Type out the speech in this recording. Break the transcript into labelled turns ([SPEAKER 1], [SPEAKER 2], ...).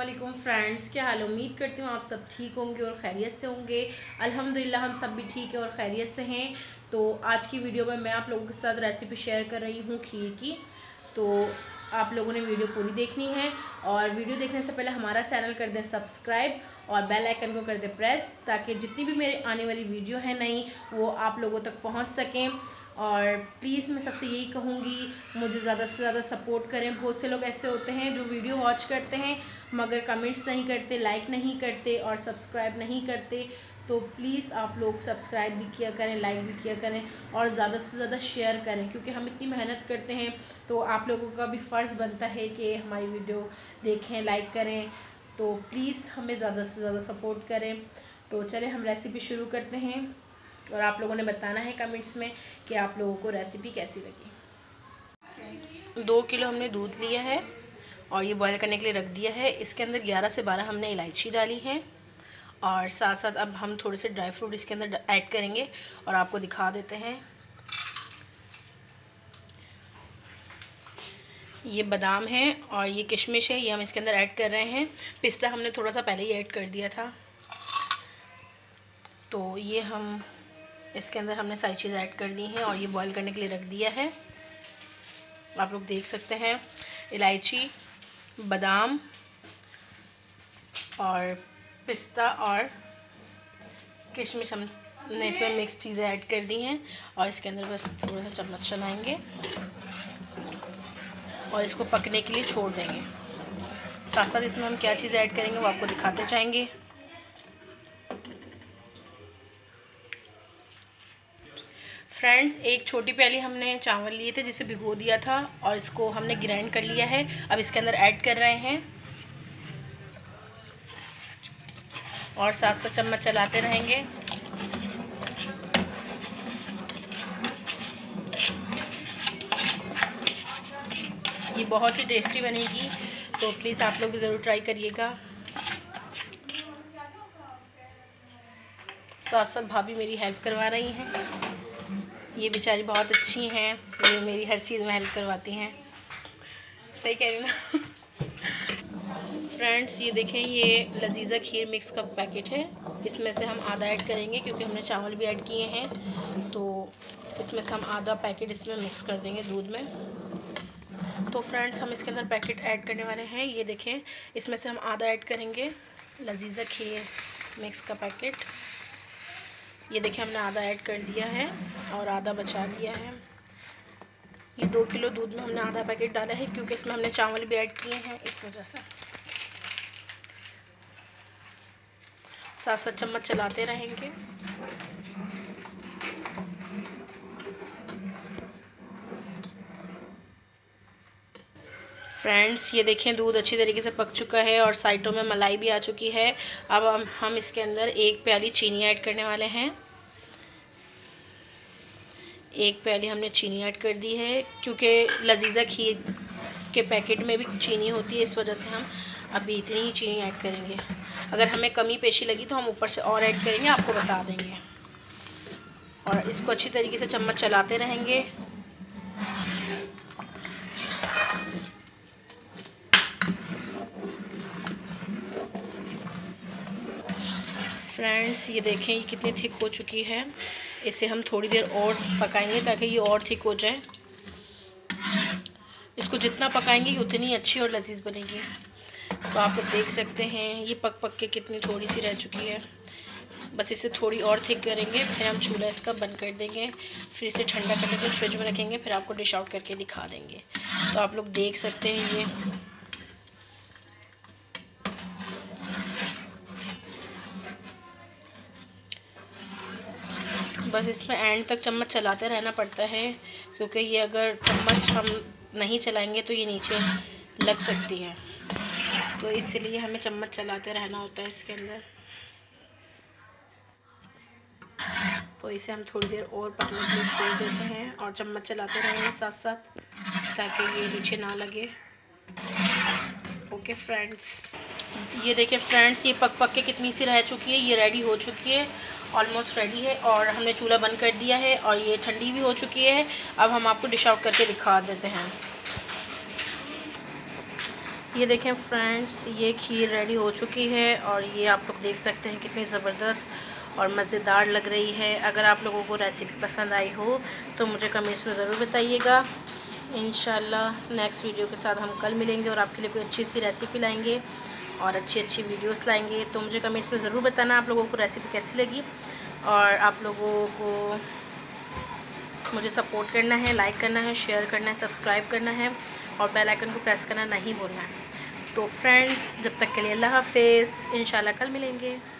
[SPEAKER 1] वालेकुम फ्रेंड्स, क्या हाल। उम्मीद करती हूँ आप सब ठीक होंगे और खैरियत से होंगे। अल्हम्दुलिल्लाह हम सब भी ठीक है और खैरियत से हैं। तो आज की वीडियो में मैं आप लोगों के साथ रेसिपी शेयर कर रही हूँ खीर की। तो आप लोगों ने वीडियो पूरी देखनी है और वीडियो देखने से पहले हमारा चैनल कर दें सब्सक्राइब और बेल आइकन को कर दें प्रेस, ताकि जितनी भी मेरे आने वाली वीडियो है नई वो आप लोगों तक पहुँच सकें। और प्लीज़ मैं सबसे यही कहूँगी, मुझे ज़्यादा से ज़्यादा सपोर्ट करें। बहुत से लोग ऐसे होते हैं जो वीडियो वॉच करते हैं मगर कमेंट्स नहीं करते, लाइक नहीं करते और सब्सक्राइब नहीं करते। तो प्लीज़ आप लोग सब्सक्राइब भी किया करें, लाइक भी किया करें और ज़्यादा से ज़्यादा शेयर करें, क्योंकि हम इतनी मेहनत करते हैं तो आप लोगों का भी फ़र्ज़ बनता है कि हमारी वीडियो देखें, लाइक करें। तो प्लीज़ हमें ज़्यादा से ज़्यादा सपोर्ट करें। तो चले हम रेसिपी शुरू करते हैं और आप लोगों ने बताना है कमेंट्स में कि आप लोगों को रेसिपी कैसी लगी। 2 किलो हमने दूध लिया है और ये बॉईल करने के लिए रख दिया है। इसके अंदर 11 से 12 हमने इलायची डाली है और साथ साथ अब हम थोड़े से ड्राई फ्रूट इसके अंदर ऐड करेंगे और आपको दिखा देते हैं। ये बादाम है और ये किशमिश है, ये हम इसके अंदर ऐड कर रहे हैं। पिस्ता हमने थोड़ा सा पहले ही ऐड कर दिया था। तो ये हम इसके अंदर हमने सारी चीज़ ऐड कर दी हैं और ये बॉईल करने के लिए रख दिया है। आप लोग देख सकते हैं इलायची, बादाम और पिस्ता और किशमिश हमने इसमें मिक्स चीज़ें ऐड कर दी हैं और इसके अंदर बस थोड़ा सा चम्मच चलाएंगे और इसको पकने के लिए छोड़ देंगे। साथ साथ इसमें हम क्या चीज़ ऐड करेंगे वो आपको दिखाते जाएंगे। फ्रेंड्स, एक छोटी प्याली हमने चावल लिए थे जिसे भिगो दिया था और इसको हमने ग्राइंड कर लिया है। अब इसके अंदर ऐड कर रहे हैं और साथ साथ चम्मच चलाते रहेंगे। ये बहुत ही टेस्टी बनेगी, तो प्लीज़ आप लोग ज़रूर ट्राई करिएगा। साथ साथ भाभी मेरी हेल्प करवा रही हैं। ये बेचारी बहुत अच्छी हैं, ये मेरी हर चीज़ में हेल्प करवाती हैं। सही कह रही ना। फ्रेंड्स, ये देखें, ये लजीज़ा खीर मिक्स का पैकेट है। इसमें से हम आधा ऐड करेंगे क्योंकि हमने चावल भी ऐड किए हैं। तो इसमें से हम आधा पैकेट इसमें मिक्स कर देंगे दूध में। तो फ्रेंड्स, हम इसके अंदर पैकेट ऐड करने वाले हैं। ये देखें, इसमें से हम आधा ऐड करेंगे लजीज़ा खीर मिक्स का पैकेट। ये देखिए, हमने आधा ऐड कर दिया है और आधा बचा दिया है। ये 2 किलो दूध में हमने आधा पैकेट डाला है क्योंकि इसमें हमने चावल भी ऐड किए हैं, इस वजह से। साथ साथ चम्मच चलाते रहेंगे। फ्रेंड्स, ये देखें, दूध अच्छी तरीके से पक चुका है और साइडों में मलाई भी आ चुकी है। अब हम इसके अंदर 1 प्याली चीनी ऐड करने वाले हैं। 1 प्याली हमने चीनी ऐड कर दी है क्योंकि लजीज़ा खीर के पैकेट में भी चीनी होती है, इस वजह से हम अभी इतनी ही चीनी ऐड करेंगे। अगर हमें कमी पेशी लगी तो हम ऊपर से और ऐड करेंगे, आपको बता देंगे। और इसको अच्छी तरीके से चम्मच चलाते रहेंगे। फ्रेंड्स, ये देखें, ये कितनी थिक हो चुकी है। इसे हम थोड़ी देर और पकाएंगे ताकि ये और थिक हो जाए। इसको जितना पकाएंगे उतनी अच्छी और लजीज बनेगी। तो आप लोग देख सकते हैं ये पक के कितनी थोड़ी सी रह चुकी है। बस इसे थोड़ी और थिक करेंगे, फिर हम चूल्हा इसका बंद कर देंगे, फिर इसे ठंडा करने के फ्रिज में रखेंगे, फिर आपको डिश आउट करके दिखा देंगे। तो आप लोग देख सकते हैं ये बस इसमें एंड तक चम्मच चलाते रहना पड़ता है क्योंकि ये अगर चम्मच हम नहीं चलाएंगे तो ये नीचे लग सकती है, तो इसलिए हमें चम्मच चलाते रहना होता है इसके अंदर। तो इसे हम थोड़ी देर और पकने के लिए छोड़ देते हैं और चम्मच चलाते रहेंगे साथ साथ ताकि ये नीचे ना लगे। ओके फ्रेंड्स, ये देखिए फ्रेंड्स, ये पक के कितनी सी रह चुकी है। ये रेडी हो चुकी है, ऑलमोस्ट रेडी है और हमने चूल्हा बंद कर दिया है और ये ठंडी भी हो चुकी है। अब हम आपको डिश आउट करके दिखा देते हैं। ये देखें फ्रेंड्स, ये खीर रेडी हो चुकी है और ये आप लोग देख सकते हैं कितनी ज़बरदस्त और मज़ेदार लग रही है। अगर आप लोगों को रेसिपी पसंद आई हो तो मुझे कमेंट्स में ज़रूर बताइएगा। इंशाल्लाह नेक्स्ट वीडियो के साथ हम कल मिलेंगे और आपके लिए कोई अच्छी सी रेसिपी लाएंगे और अच्छी अच्छी वीडियोस लाएंगे। तो मुझे कमेंट्स में ज़रूर बताना आप लोगों को रेसिपी कैसी लगी, और आप लोगों को मुझे सपोर्ट करना है, लाइक करना है, शेयर करना है, सब्सक्राइब करना है और बेल आइकन को प्रेस करना नहीं भूलना है। तो फ्रेंड्स, जब तक के लिए अल्लाह हाफ़िज़। इंशाल्लाह कल मिलेंगे।